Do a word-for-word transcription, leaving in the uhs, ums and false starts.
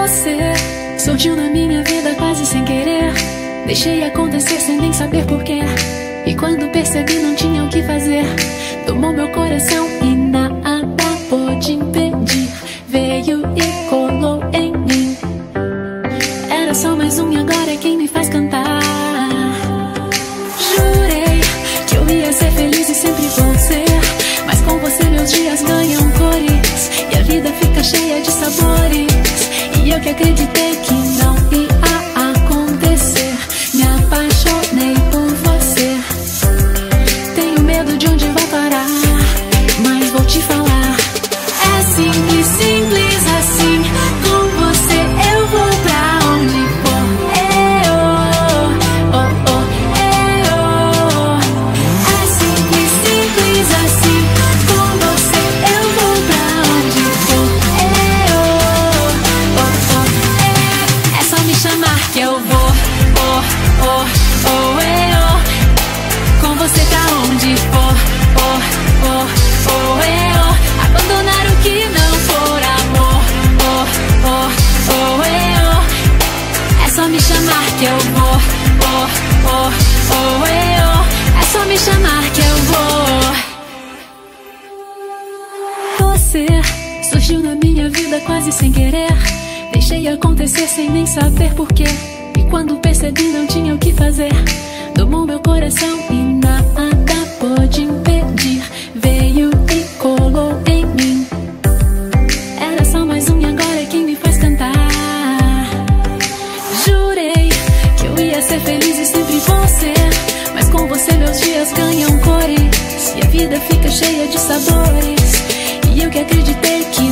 Você surgiu na minha vida quase sem querer. Deixei acontecer sem nem saber porquê. E quando percebi não tinha o que fazer, tomou meu coração e nada pôde impedir. Veio e colou em mim. Era só mais um e agora é quem me faz cantar. Jurei que eu ia ser feliz e sempre vou ser, mas com você meus dias ganham cores e a vida fica cheia de sabores. E eu que acreditei que não ia acontecer, me apaixonei por você. Tenho medo de onde vai parar, mas vou te falar. É simples, simples assim. Com você eu vou pra onde for. Eu, oh, oh, eu. É simples, simples assim. Com você eu vou pra onde for. Eu, oh, oh, é. É só me chamar que eu vou. Oh, oh, oh, eu. Com você pra onde for. Oh, oh, oh, eu. Abandonar o que não for amor. Oh, oh, oh, eu. É só me chamar que eu vou. Oh, oh, oh, eu. É só me chamar que eu vou. Você surgiu na minha vida quase sem querer. Deixei acontecer sem nem saber porquê. E quando percebi não tinha o que fazer, tomou meu coração e nada pôde impedir. Veio e colou em mim. Era só mais um e agora é quem me faz cantar. Jurei que eu ia ser feliz e sempre vou ser, mas com você meus dias ganham cores e a vida fica cheia de sabores. E eu que acreditei que